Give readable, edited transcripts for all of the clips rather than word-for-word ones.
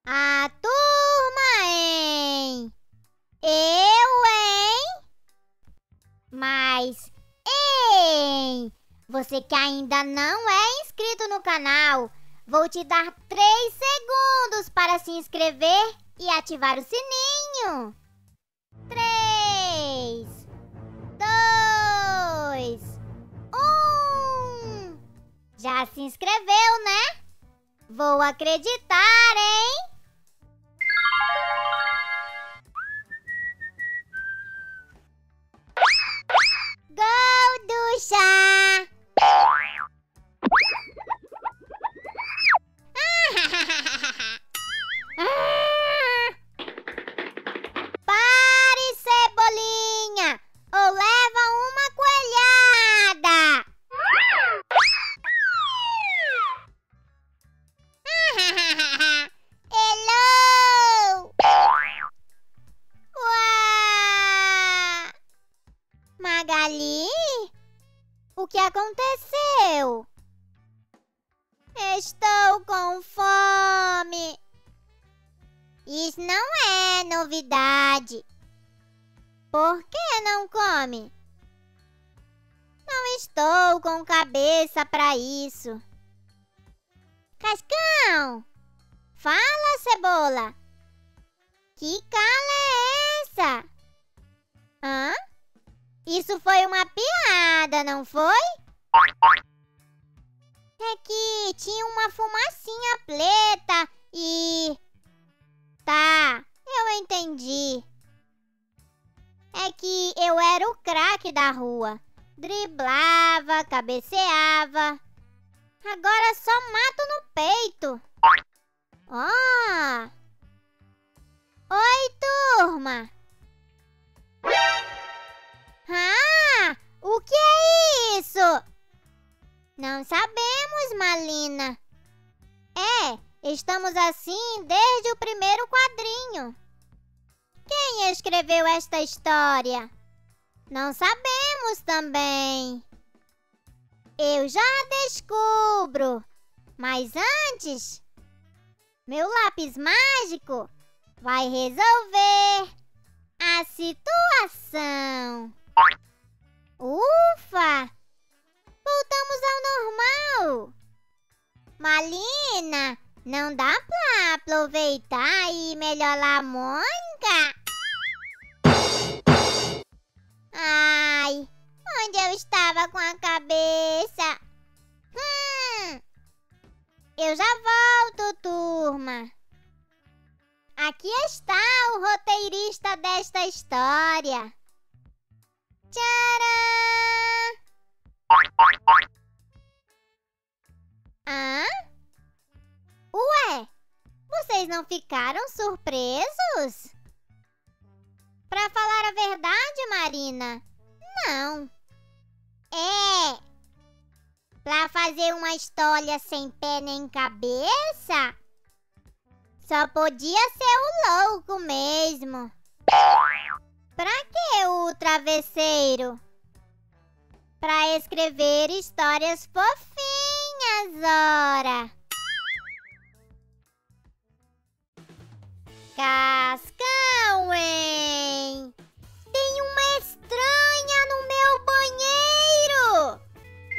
A turma, hein? Eu, hein? Mas, ei! Você que ainda não é inscrito no canal, vou te dar 3 segundos para se inscrever e ativar o sininho. 3, 2, 1. Já se inscreveu, né? Vou acreditar, hein? Gol do chá! Pare, Cebolinha, ou leva uma coelhada! Hello! Uau! Magali? O que aconteceu? Estou com fome. Isso não é novidade. Por que não come? Não estou com cabeça para isso. Cascão! Fala, Cebola! Que cala é essa? Hã? Isso foi uma piada, não foi? É que tinha uma fumacinha preta e... Tá, eu entendi. É que eu era o craque da rua. Driblava, cabeceava. Agora só mato no peito. Ó! Oi, turma! Ah! O que é isso? Não sabemos, Malina. Estamos assim desde o primeiro quadrinho. Quem escreveu esta história? Não sabemos também. Eu já descubro. Mas antes, meu lápis mágico vai resolver a situação. Ufa! Voltamos ao normal. Malina, não dá pra aproveitar e melhorar a Mônica? Ai, onde eu estava com a cabeça? Eu já volto, turma. Aqui está o roteirista desta história. Tcharam! Hã? Ué, vocês não ficaram surpresos? Pra falar a verdade, Marina, não. Pra fazer uma história sem pé nem cabeça, só podia ser o louco mesmo. Pra que o travesseiro? Pra escrever histórias fofinhas, ora. Cascão, hein? Tem uma estranha no meu banheiro.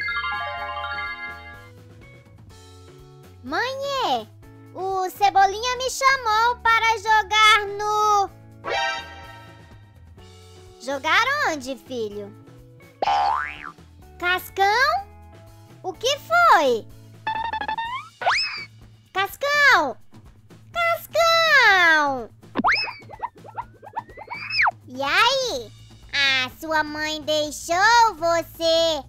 Mãe, o Cebolinha me chamou para jogar no... Jogar onde, filho? Cascão? O que foi? Cascão! Cascão! E aí? A sua mãe deixou você?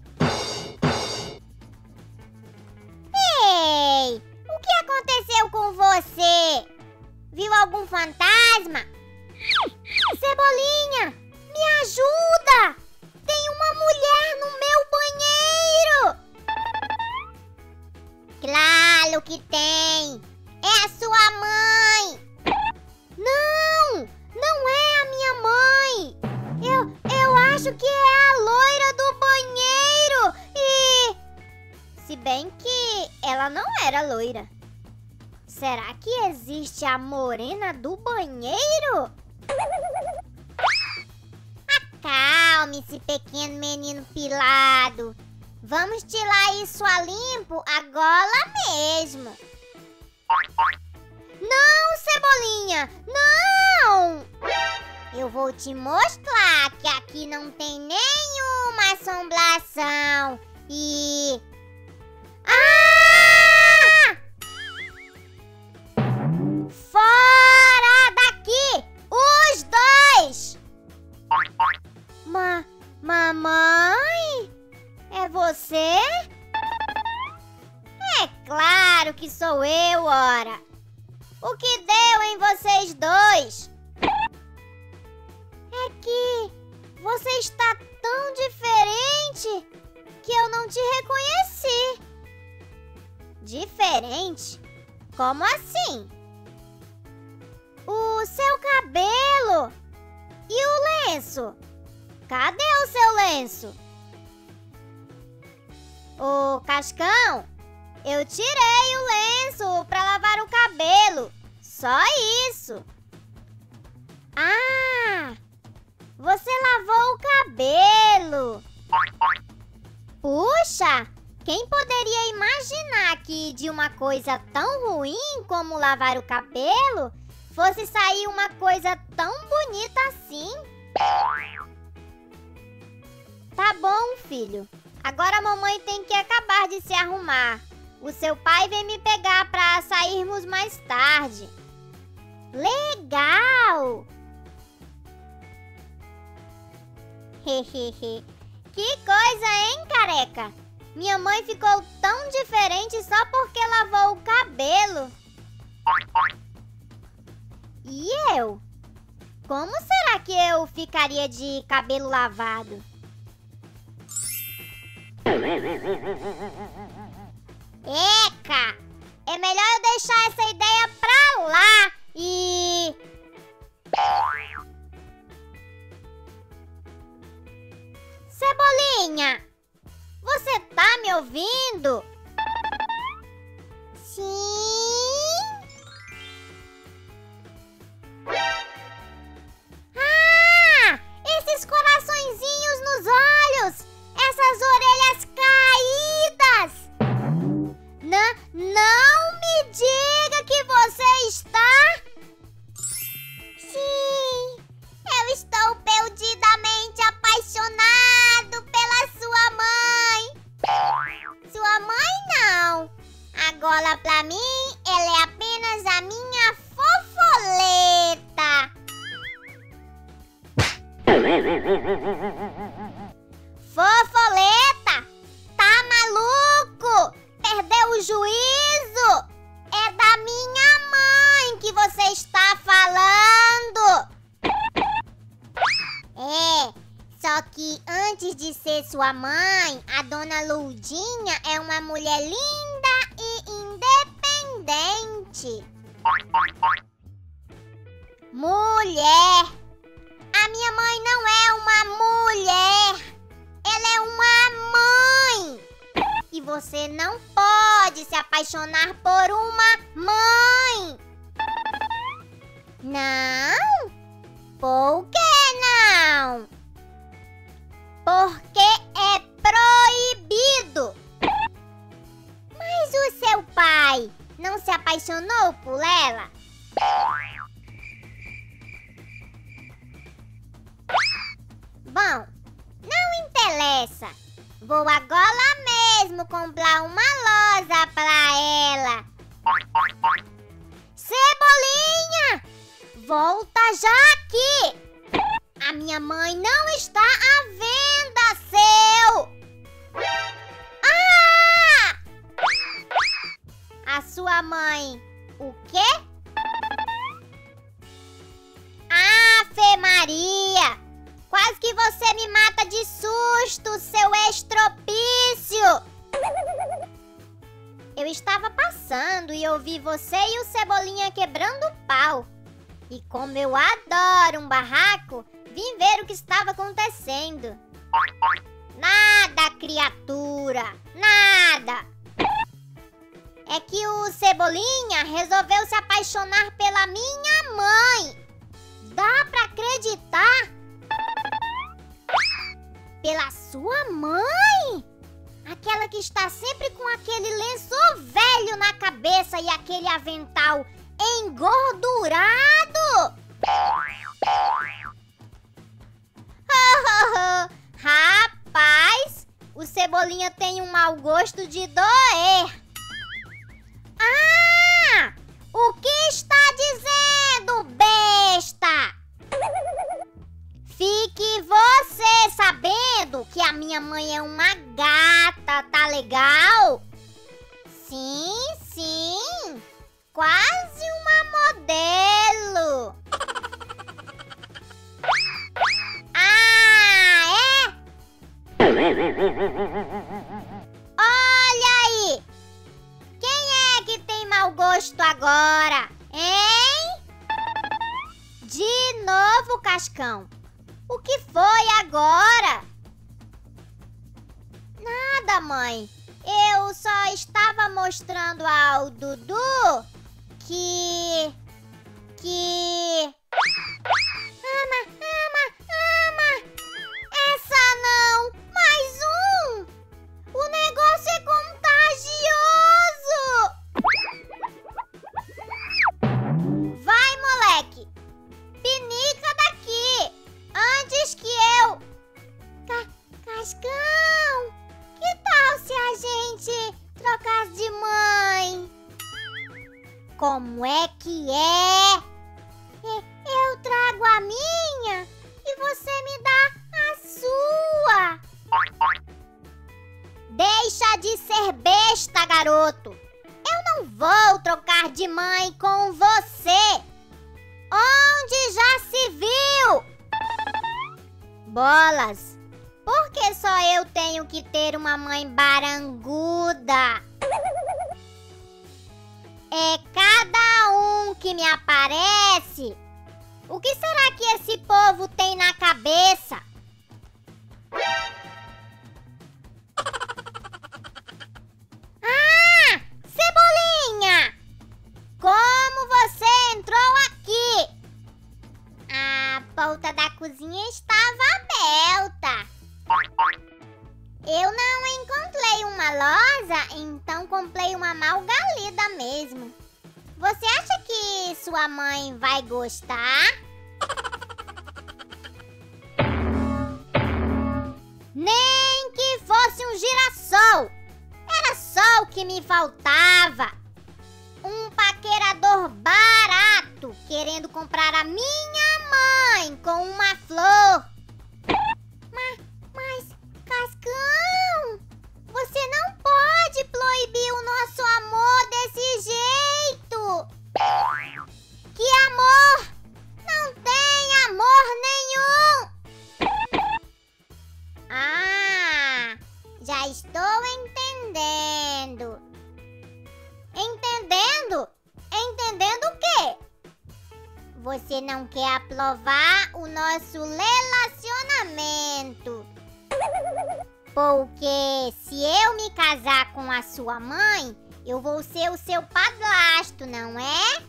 Ei! O que aconteceu com você? Viu algum fantasma? Cebolinha! Me ajuda! Tem uma mulher no meu banheiro! Claro que tem! É a sua mãe! Não! Não é a minha mãe! Eu acho que é a loira do banheiro e... Se bem que ela não era loira. Será que existe a morena do banheiro? Acalme-se, pequeno menino pilado. Vamos tirar isso a limpo agora mesmo. Não, Cebolinha, não! Eu vou te mostrar que aqui não tem nenhuma assombração. E... Ah! Fora daqui, os dois! Mamãe? É você? É claro que sou eu, ora. O que deu em vocês dois? É que você está tão diferente que eu não te reconheci. Diferente? Como assim? O seu cabelo e o lenço. Cadê o seu lenço? Ô, Cascão, eu tirei o lenço para lavar o cabelo. Só isso. Ah, você lavou o cabelo. Puxa, quem poderia imaginar que de uma coisa tão ruim como lavar o cabelo fosse sair uma coisa tão bonita assim? Tá bom, filho. Agora a mamãe tem que acabar de se arrumar. O seu pai vem me pegar pra sairmos mais tarde. Legal! Hehehe. Que coisa, hein, careca? Minha mãe ficou tão diferente só porque lavou o cabelo. E eu? Como será que eu ficaria de cabelo lavado? Eca! É melhor eu deixar essa ideia pra lá e... Cebolinha! Você tá me ouvindo? Sim? Ah! Esses coraçõezinhos nos olhos! Essas orelhas caídas! Não me diga que você está... Sim, eu estou perdidamente apaixonado pela sua mãe. Sua mãe não. Agora pra mim, ela é apenas a minha fofoleta. Fofoleta? Tá maluco? Perdeu o juízo? É da minha mãe que você está falando. É, só que antes de ser sua mãe, a dona Lourdinha é uma mulher linda e independente. Mulher! A minha mãe não é uma mulher! Ela é uma mãe! E você não pode se apaixonar por uma mãe! Não? Por que não? Porque é proibido! Mas o seu pai não se apaixonou por ela? Bom, não interessa. Vou agora mesmo comprar uma lousa pra ela. Cebolinha! Volta já aqui! A minha mãe não está à venda, seu! Ah! A sua mãe, o quê? Ave Maria! Quase que você me mata de susto, seu estropício! Eu estava passando e ouvi você e o Cebolinha quebrando o pau. E como eu adoro um barraco, vim ver o que estava acontecendo. Nada, criatura! Nada! É que o Cebolinha resolveu se apaixonar pela minha mãe. Dá pra acreditar? Pela sua mãe? Aquela que está sempre com aquele lenço velho na cabeça e aquele avental engordurado? Rapaz, o Cebolinha tem um mau gosto de doer. Ah! O que está dizendo, besta? Fique você sabendo que a minha mãe é uma gata, tá legal? Sim, sim. Quase uma modelo. Ah, é? Olha aí. Quem é que tem mau gosto agora, hein? De novo, Cascão. O que foi agora? Nada, mãe. Eu só estava mostrando ao Dudu que... Ama. Essa não. Mais um. O negócio é contagioso. Vai, moleque. Pinica daqui. Antes que eu... Cascão, que tal se a gente trocasse de mãe? Como é que é? Eu trago a minha e você me dá a sua. Deixa de ser besta, garoto. Eu não vou trocar de mãe com você. Onde já se viu? Bolas, por que só eu tenho que ter uma mãe baranguda? É cada um que me aparece. O que será que esse povo tem na cabeça? Ah, Cebolinha! Como você entrou aqui? A porta da cozinha estava aberta. Eu não encontrei uma loja, então comprei uma margarida mesmo. Você acha que sua mãe vai gostar? Nem que fosse um girassol. Era só o que me faltava. Um paquerador barato querendo comprar a minha mãe com uma flor. Mas, Cascão, você não pode proibir o nosso amor desse jeito. Que amor? Não tem amor nenhum. Ah, já estou entendendo. Entendendo o quê? Você não quer aprovar o nosso relacionamento. Porque se eu me casar com a sua mãe, eu vou ser o seu padrasto, não é?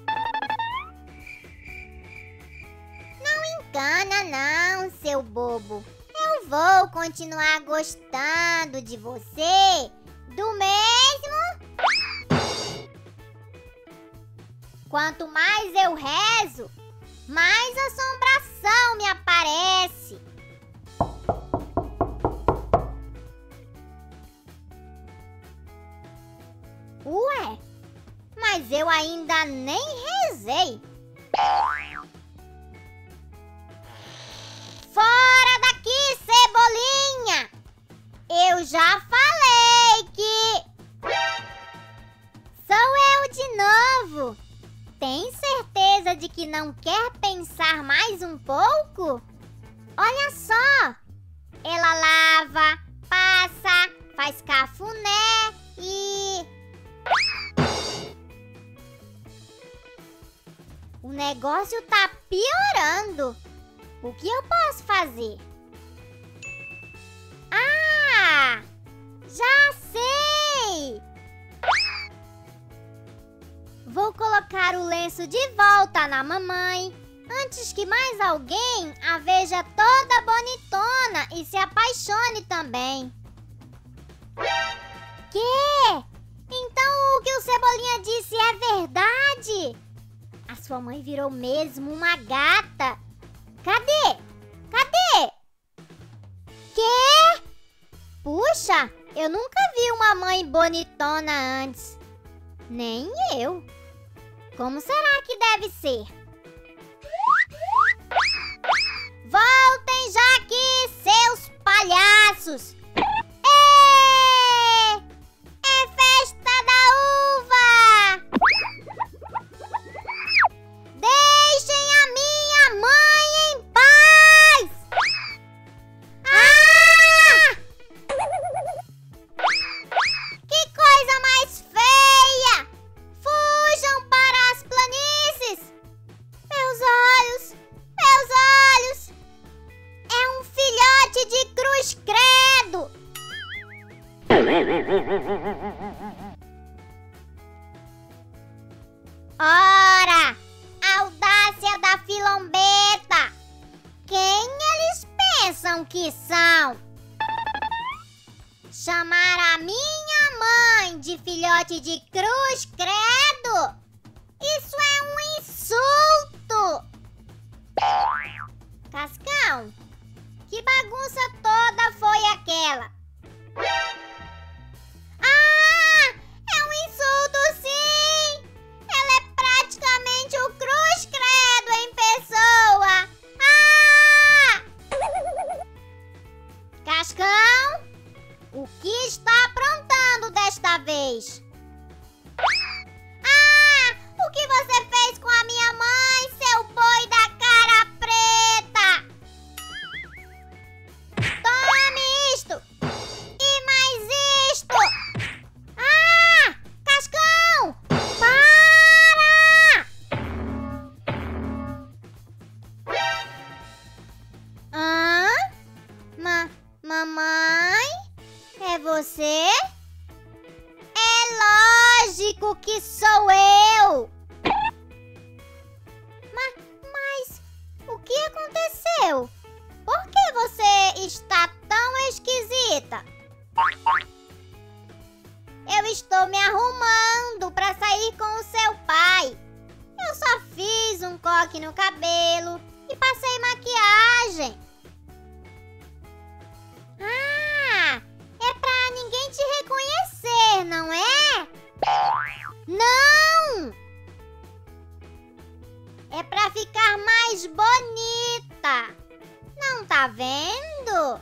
Não engana não, seu bobo. Eu vou continuar gostando de você do mesmo. Quanto mais eu rezo, mais assombração me aparece. Ué, mas eu ainda nem rezei. Fora daqui, Cebolinha! Eu já falei que... Sou eu de novo. Tem certeza de que não quer pensar mais um pouco? Olha só! Ela lava, passa, faz cafuné e... O negócio tá piorando. O que eu posso fazer? Ah! Já sei! dar o lenço de volta na mamãe, antes que mais alguém a veja toda bonitona e se apaixone também. Quê? Então o que o Cebolinha disse é verdade? A sua mãe virou mesmo uma gata. Cadê? Cadê? Quê? Puxa, eu nunca vi uma mãe bonitona antes. Nem eu. Como será que deve ser? Voltem já aqui, seus palhaços! Ê! É festa da uva! Deixem a minha mãe em paz! Ah! Que coisa mais feia! Fujam para as planícies! Meus olhos! Meus olhos! É um filhote de cruz credo! Ora! Audácia da filombeta! Quem eles pensam que são? Chamar a minha mãe de filhote de cruz credo? Isso é um insulto! Cascão, que bagunça toda foi aquela? Ah! É um insulto, sim! Ela é praticamente o cruz credo em pessoa! Ah! Cascão, o que está aprontando desta vez? Ah! O que você fez com a minha mãe, seu boi da cara preta? Tome isto! E mais isto! Ah! Cascão! Para! Hã? Mamãe? É você? É lógico que sou eu! Mas o que aconteceu? Por que você está tão esquisita? Eu estou me arrumando para sair com o seu pai. Eu só fiz um coque no cabelo e passei maquiagem. Ah, é pra ninguém te reconhecer, não é? Não! É pra ficar mais bonita. Não tá vendo?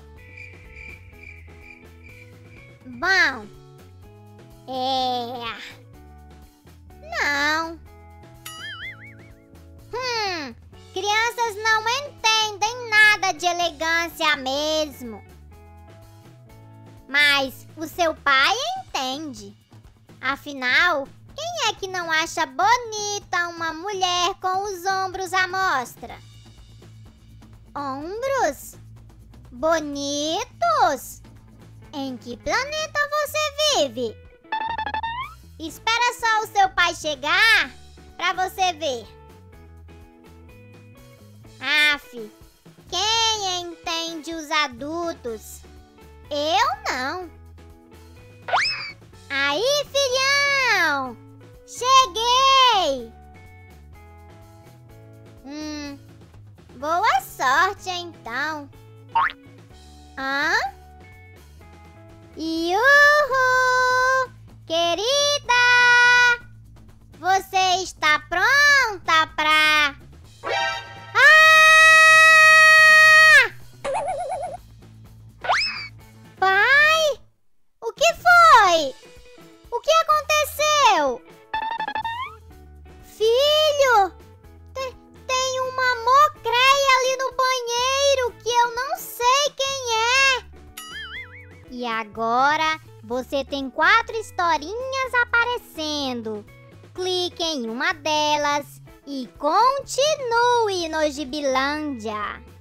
Bom, não. Crianças não entendem nada de elegância mesmo. Mas o seu pai entende. Afinal, quem é que não acha bonita uma mulher com os ombros à mostra? Ombros? Bonitos? Em que planeta você vive? Espera só o seu pai chegar pra você ver. Aff, quem entende os adultos? Eu não. Aí, filhão! Cheguei! Boa sorte, então. Hã? Iuhu! Querida! Você está pronta pra... Ah! Pai? O que foi? O que aconteceu? Filho? Tem uma mocreia ali no banheiro que eu não sei quem é. E agora você tem 4 historinhas aparecendo. Clique em uma delas e continue no Gibilândia.